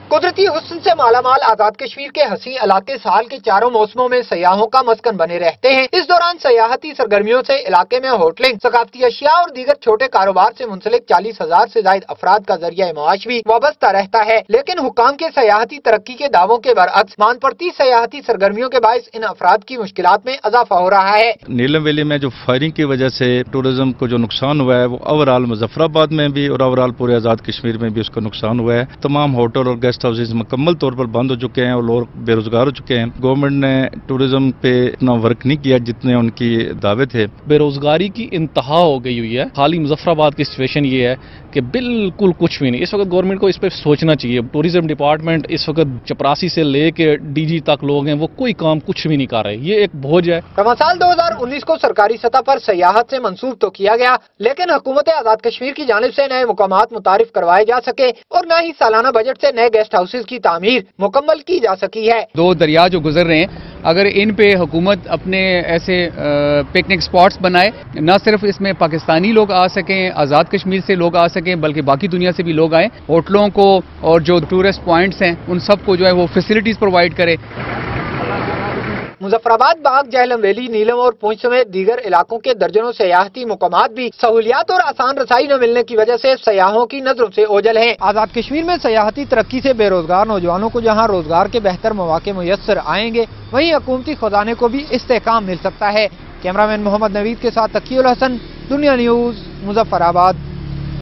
قدرتی حسن سے مالا مال آزاد کشمیر کے حسین علاقے سال کے چاروں موسموں میں سیاحوں کا مسکن بنے رہتے ہیں۔ اس دوران سیاحتی سرگرمیوں سے علاقے میں ہوٹلنگ، ثقافتی اشیاء اور دیگر چھوٹے کاروبار سے منسلک 40,000 سے زائد افراد کا ذریعہ معاش بھی وابستہ رہتا ہے، لیکن حکام کے سیاحتی ترقی کے دعووں کے برعکس مان پڑتی سیاحتی سرگرمیوں کے باعث ان افراد کی مشکلات میں اضافہ ہو رہا ہے۔ نیلم ویلی میں جو فائرنگ کی وجہ سے ٹورزم کو جو نقصان ہوا ہے وہ اوورال مظفر آباد میں بھی اور اوورال پورے آزاد کشمیر میں بھی اس کا نقصان ہوا ہے۔ تمام ہوٹل اور گیسٹ ہاؤسز مکمل طور پر بند ہو چکے ہیں اور لوگ بے روزگار ہو چکے ہیں۔ گورنمنٹ نے ٹورزم پہ اتنا ورک نہیں کیا جتنے ان کی دعوے تھے۔ بے روزگاری کی انتہا ہو گئی ہوئی ہے۔ حالی مظفر آباد کی سچویشن یہ ہے کہ بالکل کچھ بھی نہیں۔ اس وقت گورنمنٹ کو اس پہ سوچنا چاہیے۔ ٹورزم ڈپارٹمنٹ اس وقت چپراسی سے لے کے ڈی جی تک لوگ ہیں، وہ کوئی کام کچھ بھی نہیں کر رہے۔ یہ ایک بوجھ ہے۔ سال 2019 کو سرکاری سطح پر سیاحت سے منسوخ تو کیا گیا، لیکن حکومت آزاد کشمیر کی جانب سے نئے مقامات متعارف کروائے جا سکے اور نہ ہی سالانہ بجٹ سے نئے گیسٹ ہاؤسز کی تعمیر مکمل کی جا سکی ہے۔ 2 دریا جو گزر رہے ہیں، اگر ان پہ حکومت اپنے ایسے پکنک سپاٹس بنائے، نہ صرف اس میں پاکستانی لوگ آ سکیں، آزاد کشمیر سے لوگ آ سکیں، بلکہ باقی دنیا سے بھی لوگ آئیں، ہوٹلوں کو اور جو ٹورسٹ پوائنٹس ہیں ان سب کو جو ہے وہ فیسلٹیز پرووائڈ کرے۔ مظفر آباد، باغ، جہلم ویلی، نیلم اور پونچھ سمیت دیگر علاقوں کے درجنوں سیاحتی مقامات بھی سہولیات اور آسان رسائی نہ ملنے کی وجہ سے سیاحوں کی نظروں سے اوجھل ہیں۔ آزاد کشمیر میں سیاحتی ترقی سے بے روزگار نوجوانوں کو جہاں روزگار کے بہتر مواقع میسر آئیں گے، وہیں حکومتی خزانے کو بھی استحکام مل سکتا ہے۔ کیمرہ مین محمد نوید کے ساتھ تقی الحسن، دنیا نیوز، مظفر آباد۔